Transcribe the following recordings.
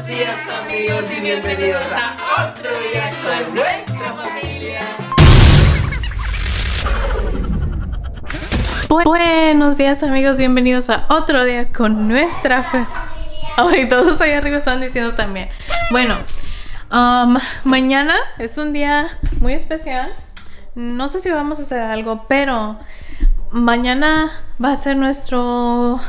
días amigos y bienvenidos a otro día con nuestra familia. Buenos días amigos, bienvenidos a otro día con nuestra familia. Ay, todos ahí arriba están diciendo también. Bueno, mañana es un día muy especial. No sé si vamos a hacer algo, pero mañana va a ser nuestro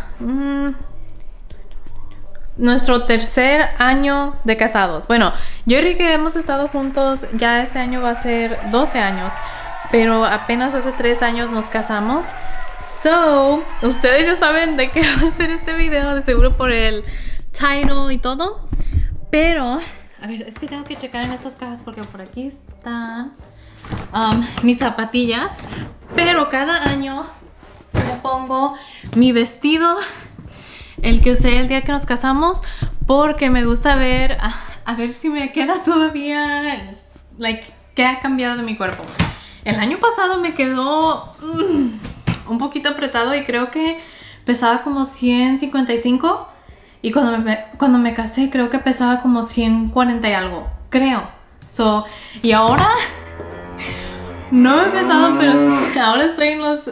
tercer año de casados. Bueno, yo y Ricky hemos estado juntos, ya este año va a ser 12 años, pero apenas hace 3 años nos casamos. So, ustedes ya saben de qué va a ser este video, de seguro por el title y todo. Pero, a ver, es que tengo que checar en estas cajas porque por aquí están mis zapatillas. Pero cada año me pongo mi vestido, el que usé el día que nos casamos, porque me gusta ver, a ver si me queda todavía, qué ha cambiado de mi cuerpo. El año pasado me quedó un poquito apretado y creo que pesaba como 155. Y cuando me casé creo que pesaba como 140 y algo, creo. Y ahora no me he pesado, pero sí, ahora estoy en los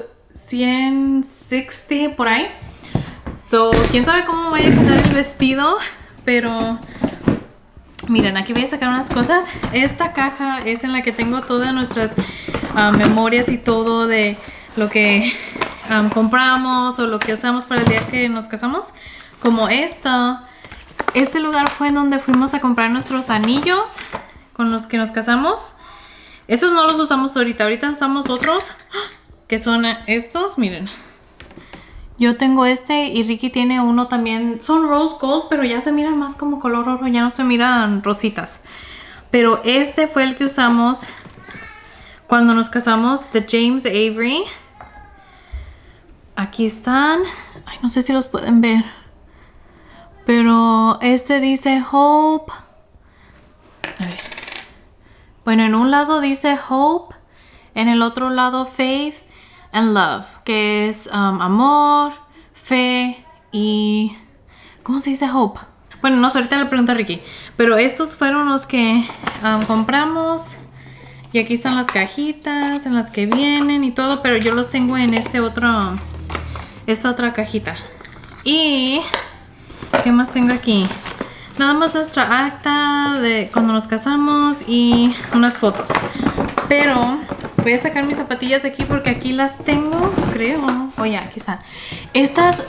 160 por ahí. Quién sabe cómo vaya a quedar el vestido, pero miren, aquí voy a sacar unas cosas. Esta caja es en la que tengo todas nuestras memorias y todo de lo que compramos o lo que usamos para el día que nos casamos. Como este lugar fue en donde fuimos a comprar nuestros anillos con los que nos casamos. Estos no los usamos ahorita usamos otros que son estos, miren. Yo tengo este y Ricky tiene uno también. Son rose gold, pero ya se miran más como color oro, ya no se miran rositas. Pero este fue el que usamos cuando nos casamos, de James Avery. Aquí están. Ay, no sé si los pueden ver. Pero este dice Hope. A ver. Bueno, en un lado dice Hope. En el otro lado Faith and Love. Que es amor, fe y... ¿cómo se dice Hope? Bueno, no sé, ahorita le pregunto a Ricky. Pero estos fueron los que compramos. Y aquí están las cajitas en las que vienen y todo. Pero yo los tengo en esta otra cajita. Y... ¿qué más tengo aquí? Nada más nuestra acta de cuando nos casamos y unas fotos. Pero voy a sacar mis zapatillas de aquí porque aquí las tengo, creo. Oye, aquí están. Estas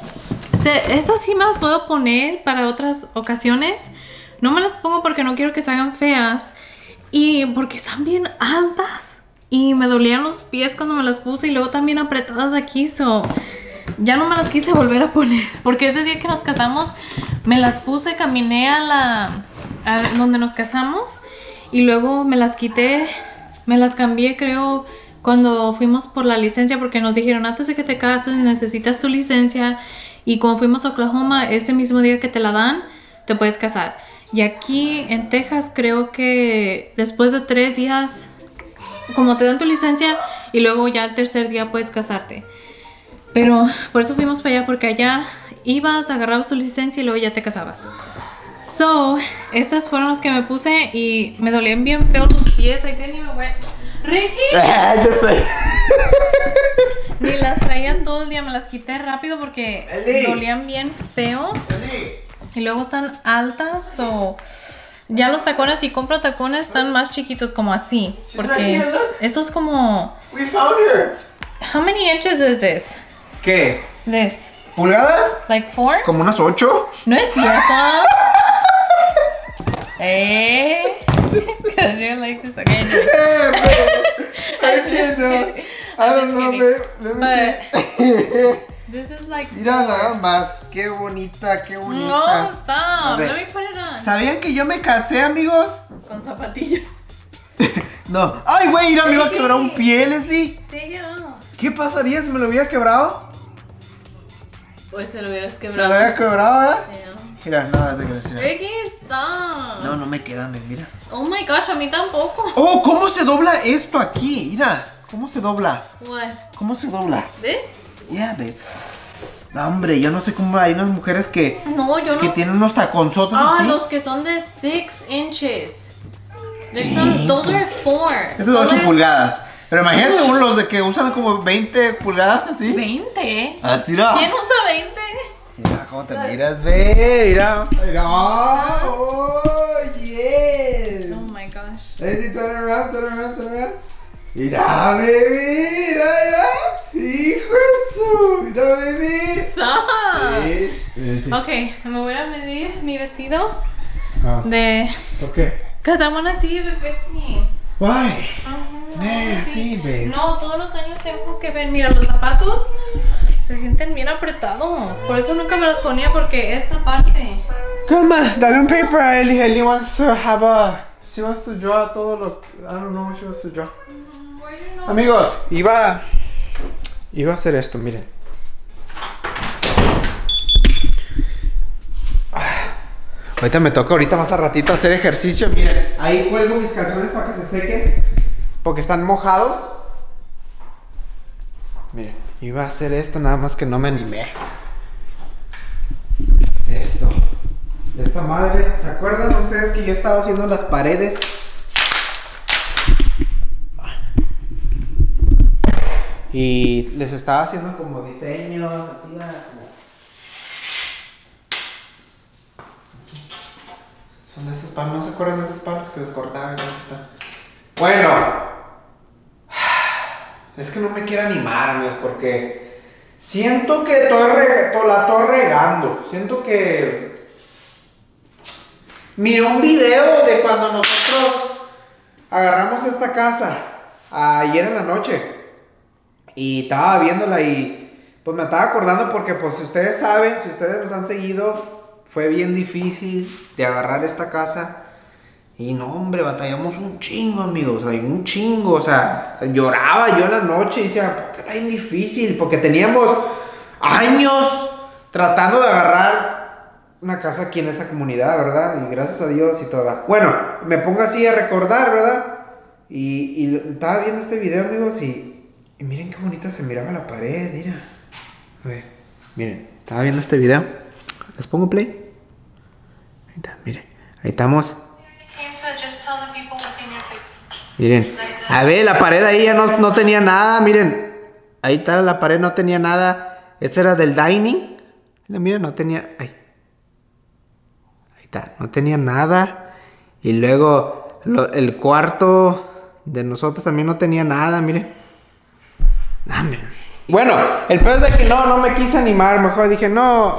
sí me las puedo poner para otras ocasiones. No me las pongo porque no quiero que se hagan feas. Y porque están bien altas. Y me dolían los pies cuando me las puse. Y luego también apretadas aquí. Ya no me las quise volver a poner. Porque ese día que nos casamos me las puse, caminé a donde nos casamos. Y luego me las quité. Me las cambié, creo, cuando fuimos por la licencia. Porque nos dijeron, antes de que te cases necesitas tu licencia. Y cuando fuimos a Oklahoma, ese mismo día que te la dan, te puedes casar. Y aquí en Texas creo que después de 3 días, como te dan tu licencia, y luego ya el tercer día puedes casarte. Pero por eso fuimos para allá, porque allá ibas, agarrabas tu licencia y luego ya te casabas. Estas fueron las que me puse y me dolían bien feo los pies. I didn't even wear... ¡Ricky! Yo sé. Ni las traía todo el día, me las quité rápido porque dolían bien feo. Y luego están altas, ya los tacones, si compro tacones, están más chiquitos, como así. Porque estos como... We found her. How many inches is this? ¿Qué? This. ¿Pulgadas? Like 4? Como unas 8. No es cierto. Because you're like this. Okay, anyway. I don't know, babe. Let me see. This is like... Mira nada más. Qué bonita, qué bonita. No, stop. Let me put it on. ¿Sabían que yo me casé, amigos? Con zapatillas. No. Ay, güey, mira, me iba a quebrar un pie, Leslie. Take it off. ¿Qué pasaría si me lo hubiera quebrado? Pues te lo hubieras ¿Se quebrado. lo había quebrado, verdad? Yeah. Mira, nada, te crees. Ricky, stop. No, no me quedan, mira. Oh my gosh, a mí tampoco. Oh, ¿cómo se dobla esto aquí? Mira, ¿cómo se dobla? What? ¿Cómo se dobla? This? Yeah, babe. No, hombre, yo no sé cómo hay unas mujeres que No, yo que no. tienen unos taconzotes Ah, así. los que son de 6 inches. There's Sí. some, those are 4. Estos son 8 pulgadas. Pero imagínate uno los de que usan como 20 pulgadas así. 20. Así no. ¿Quién usa 20? Mira cómo te miras, ve. Mira, mira. Oh, yes. Oh my gosh. Let's see, turn around, turn around, turn around. Mira, baby. Mira, mira. Hijo de su. Mira, baby. Stop. Sí. Sí. Ok, me voy a medir mi vestido Ah, de. ¿por qué? Because I want to see if it fits me. Why? Sí. Sí, babe. No, todos los años tengo que ver. Mira, los zapatos se sienten bien apretados. Por eso nunca me los ponía, porque esta parte. Come on, dale un paper a Ellie. Ellie wants to have a. She wants to draw todo lo. I don't know what she wants to draw. Where you know? Amigos, iba a hacer esto, miren. Ahorita me toca, ahorita más a ratito hacer ejercicio. Miren, ahí cuelgo mis calzones para que se sequen, porque están mojados. Miren, iba a hacer esto, nada más que no me animé. Esto. Esta madre, ¿se acuerdan ustedes que yo estaba haciendo las paredes? Y les estaba haciendo como diseño, así como... Son de esos palos, ¿no se acuerdan de esos palos que los cortaban? Bueno, es que no me quiero animar, amigos, porque siento que la estoy regando. Siento que... Miré un video de cuando nosotros agarramos esta casa ayer en la noche. Y estaba viéndola y pues me estaba acordando porque pues si ustedes saben, si ustedes nos han seguido, fue bien difícil de agarrar esta casa. Y no, hombre, batallamos un chingo, amigos, o sea, un chingo, o sea, lloraba yo en la noche y decía, ¿por qué está bien difícil? Porque teníamos años tratando de agarrar una casa aquí en esta comunidad, ¿verdad? Y gracias a Dios y todo. Bueno, me pongo así a recordar, ¿verdad? Y estaba viendo este video, amigos, y miren qué bonita se miraba la pared, mira. A ver, miren, estaba viendo este video. ¿Les pongo play? Ahí está, miren, ahí estamos. Miren, a ver, la pared ahí ya no tenía nada, miren. Ahí está la pared, no tenía nada. Este era del dining. Miren, no tenía... Ahí está, no tenía nada. Y luego el cuarto de nosotros también no tenía nada, miren. Bueno, el peor es de que no me quise animar. Mejor dije, no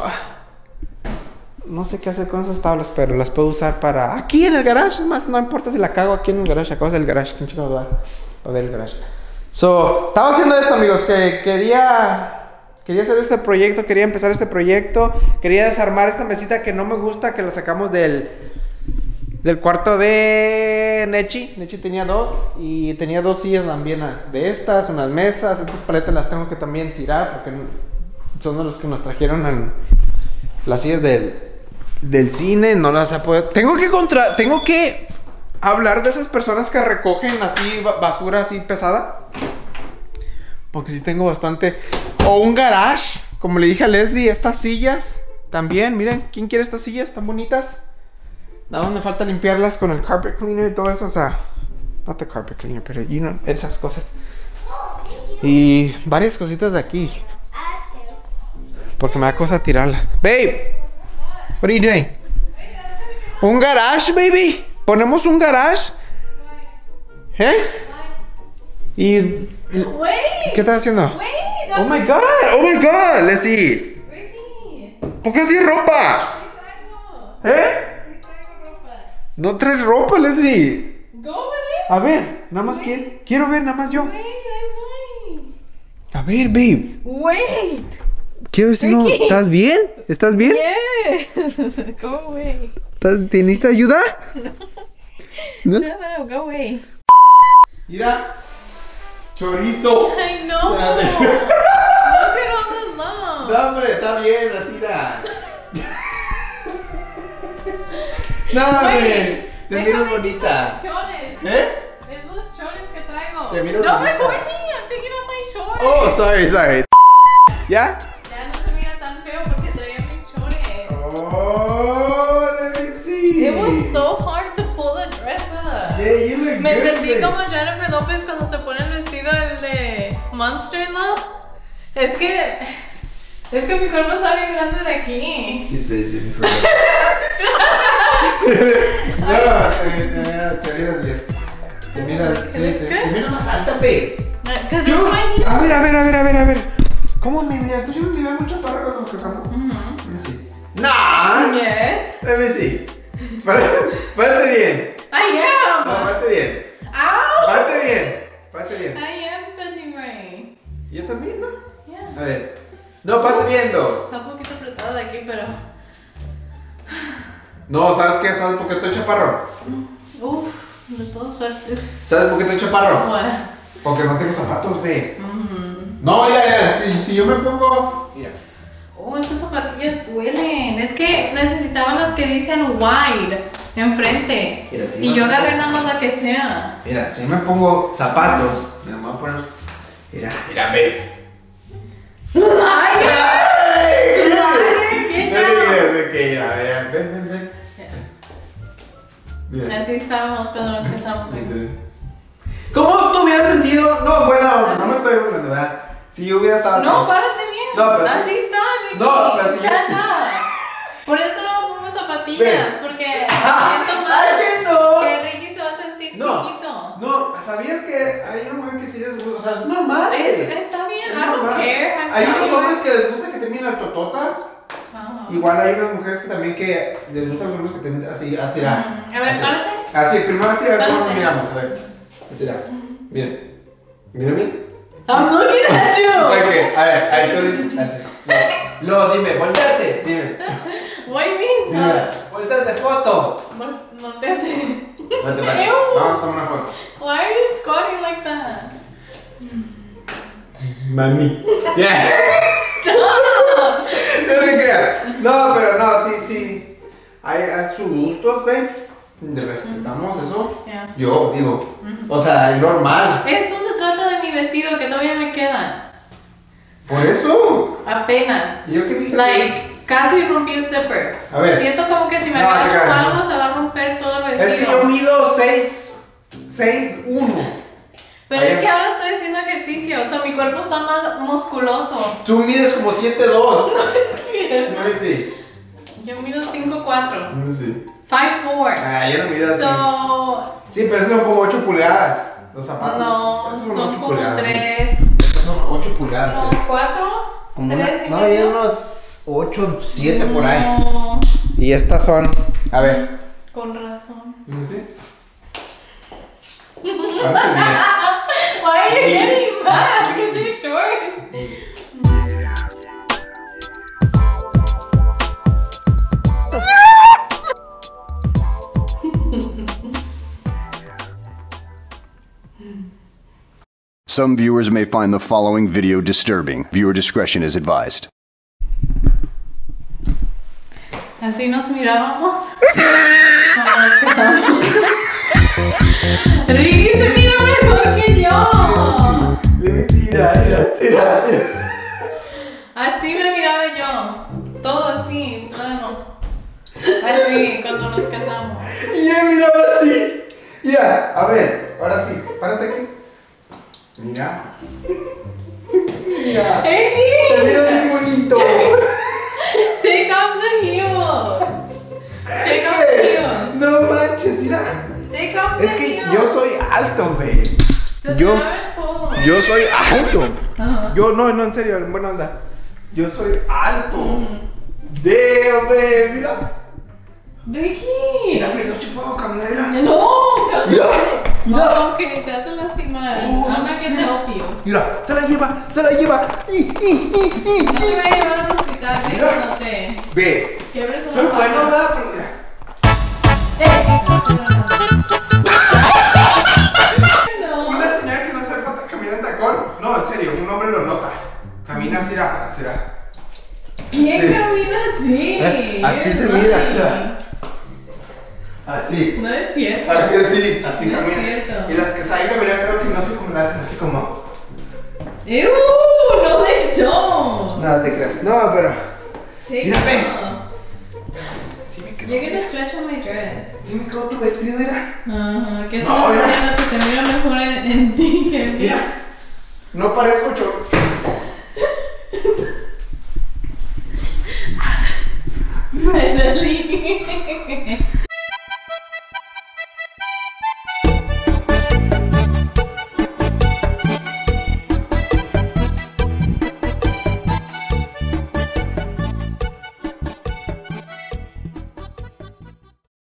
sé qué hacer con esas tablas, pero las puedo usar para... Aquí en el garage, es más, no importa si la cago aquí en el garage. Acá es el garage, ¿quién chico va a ver el garage? Estaba haciendo esto, amigos, que quería hacer este proyecto, quería empezar este proyecto. Quería desarmar esta mesita que no me gusta, que la sacamos del cuarto de Nechi. Nechi tenía 2 y tenía 2 sillas también de estas, unas mesas. Estas paletas las tengo que también tirar porque son de los que nos trajeron en las sillas del cine. No las he podido... Tengo que hablar de esas personas que recogen así basura así pesada, porque sí tengo bastante. O un garage, como le dije a Leslie, estas sillas también. Miren, ¿quién quiere estas sillas tan bonitas? Nada más me falta limpiarlas con el carpet cleaner y todo eso, o sea, not the carpet cleaner, pero esas cosas. Y varias cositas de aquí, porque me da cosa tirarlas. Babe, what are you doing? Un garage, baby. Ponemos un garage. ¿Eh? Y Wait. ¿qué estás haciendo? Wait. Oh my god, Leslie. Ricky. ¿Por qué no tienes ropa? ¿Eh? No traes ropa, Leslie. Go with it. A ver, nada más quiero ver, nada más yo. A ver, babe. Wait. Quiero ver si no. Ricky. ¿Estás bien? ¿Estás bien? Yes. Go away. ¿Tienes ayuda? ¿No? Shut up. Go away. Mira. Chorizo. I know. Look at all the love. No, hombre, está bien, así da. No, hombre. Te miras bonita. Chones. ¿Eh? Esos chones que traigo. Te miras Don't bonita. record me. I'm taking off my shorts. Oh, sorry. ¿Ya? Ya no se mira tan Me good, sentí babe. como Jennifer Lopez cuando se pone el vestido el de Monster in Love. Es que mi cuerpo está bien grande de aquí. She said Jennifer. No, te miras bien. Te miras más alta, babe. Because Yo, it's my knee. a ver. ¿Cómo me miras? ¿Tú sí me miras mucho para cuando nos casamos? Let me see. Nah. Yes. Let me see. Párate bien. I am. No, párate bien. Ow. Párate bien. I am standing right. Yo también, ¿no? Yeah. A ver. No, párate bien, dos. Está un poquito apretado de aquí, pero. No, ¿sabes qué? ¿Sabes por qué estoy chaparro? Uff, de todos suertes. ¿Sabes por qué estoy chaparro? Bueno. Porque no tengo zapatos, ve. No, mira, si yo me pongo. Mira. Oh, estas zapatillas duelen. Es que necesitaban las que dicen wide enfrente. Mira, sí, Y yo no. agarré nada más la que sea. Mira, si yo me pongo zapatos, me voy a poner. Mira, ve. ¡Ay! ¡Ay! ¿Qué No tal? digas, mira, ven. Mira. Así estábamos cuando nos casamos. ¿Cómo tú hubieras sentido? No, bueno, no me estoy burlando, ¿verdad? Si yo hubiera estado así. No, párate bien. No, pero así sí. está, Ricky. No, pero sí. Stand up. Por eso no me pongo zapatillas. Ven. Porque siento mal. ¡Ay, que no! Que Ricky se va a sentir chiquito. No, ¿sabías que hay una mujer que sí les gusta? O sea, es normal. Está bien, Es I don't normal. care. Hay unos hombres que les gusta que tengan las tototas. Ajá. Igual hay unas mujeres que también que les gustan los hombres que tienen así. A ver, así. párate. Así, primero así, a ver cómo nos Párate. miramos. A ver. Así era. Miren. Mírame. I'm looking at you. Ok, a ver, ahí tú así. Luego dime, volteate. Dime. What do you mean? Dime. Volteate, foto. Montate. Vete. Ew. Vamos a tomar una foto. Why are you squatting like that? Mami. Yeah. Stop. No te creas. No, pero no, sí. Hay a sus gustos, ven. Respetamos eso. Yeah. Yo digo, o sea, es normal. Esto se trata de mi vestido que todavía me queda. Por eso. Apenas. ¿Yo qué dije? Like, casi rompí el zipper. A ver. Siento como que si me No, agacho se cae, algo no. se va a romper todo el Es vestido. que yo mido 6'1". Pero es que ahora estoy haciendo ejercicio, o sea, mi cuerpo está más musculoso. Tú mides como 7'2". ¿Cierto? No me sí. Yo mido 5'4". No me sí. 5'4". Ah, yo no mido así. So, Sí, pero esos son como 8 pulgadas. Los zapatos. no, Esos son 8 como pulgadas. 3. Estos son 8 pulgadas. No, 4. Como 3 y no, medio. hay unos 8, 7 por ahí. No, Y estas son. A ver. con razón. No sé. Párate bien. Why are you getting mad? Because you're short. Some viewers may find the following video disturbing. Viewer discretion is advised. Así nos mirábamos cuando nos casamos. Ricky se mira mejor que yo. Dime, tira. Así me miraba yo. Todo así, plano. Así, cuando nos casamos. Y él miraba así. Ya, a ver, ahora sí, párate aquí. Mira. Mira. Te mira Ricky, bien bonito. take off the heels. Take off the heels. No manches, mira. Take off the Es que heels. yo soy alto, güey. Se te yo- va a ver todo. Yo soy alto. Ajá. Yo, no, en serio, en buena onda. Yo soy alto. Hombre, mira. Ricky. Mira, yo sí puedo caminar. Mira. No, te vas a Mira, No, ok, te vas a lastimar. I'm not gonna help you. Mira, se la lleva. No te voy a llevar al hospital, Ricky, Mira. no te Ve. quiebres una Soy pata. bueno, ¿verdad? Pero mira. No. Una señora que no sabe caminar en tacón. No, en serio, un hombre lo nota. Camina así, será. ¿Quién Sí. camina así? Así se Es mira, funny. mira. Así. No es cierto. Así, así No es camina. cierto. Y las que saben caminar creo que no sé cómo la hacen, así como. ¡Ew! No sé yo. No te creas. No, pero. Take Mira, ve. off. Sí me quedó You're gonna stretch on my dress. Sí me quedó tu vestido, mira. Ajá, ¿qué No, estás haciendo? Que se mira mejor en ti que en mí. Mira. No parezco